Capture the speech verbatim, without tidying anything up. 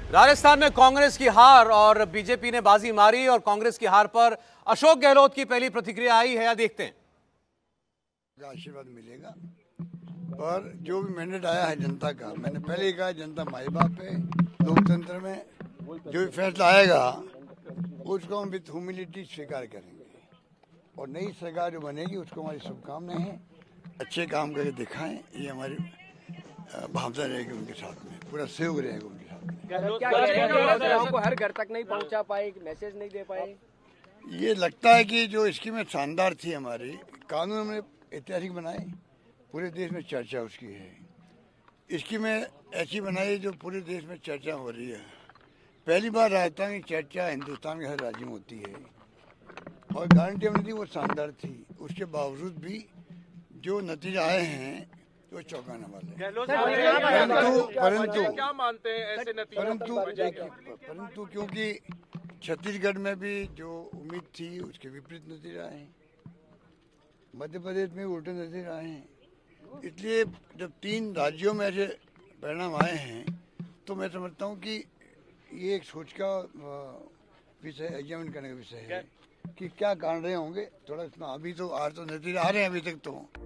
राजस्थान में कांग्रेस की हार और बीजेपी ने बाजी मारी और कांग्रेस की हार पर अशोक गहलोत की पहली प्रतिक्रिया आई है, या देखते हैं। आशीर्वाद मिलेगा और जो भी मैंडेट आया है जनता का, मैंने पहले ही कहा जनता माई बाप है। लोकतंत्र में जो भी फैसला आएगा उसको हम विद ह्यूमिलिटी स्वीकार करेंगे और नई सरकार जो बनेगी उसको हमारी शुभकामनाएं हैं। अच्छे काम करके दिखाएं, ये हमारी भावना रहेगी उनके साथ में, पूरा सहयोग रहेगा उनके साथ में। क्या को हर घर तक नहीं पहुंचा पाए, मैसेज नहीं दे पाए? ये लगता है कि जो स्कीमें शानदार थी, हमारी कानून हमने ऐतिहासिक बनाए, पूरे देश में चर्चा उसकी है। स्कीमें ऐसी बनाई जो पूरे देश में चर्चा हो रही है। पहली बार राजस्थान की चर्चा हिंदुस्तान के हर राज्य में होती है और गारंटी हमने दी वो शानदार थी। उसके बावजूद भी जो नतीजे आए हैं वो चौंकाने वाले। परंतु परंतु क्या मानते हैं ऐसे नतीजे? परंतु परंतु क्योंकि छत्तीसगढ़ में भी जो उम्मीद थी उसके विपरीत नतीजे आए हैं, मध्य प्रदेश में उल्टे नतीजे आए हैं। इसलिए जब तीन राज्यों में ऐसे परिणाम आए हैं तो मैं समझता हूँ कि ये एक सोच का विषय, एग्जामिन करने का विषय है कि क्या कारण रहे होंगे। थोड़ा इसमें अभी तो आज तो नतीजे आ रहे हैं अभी तक तो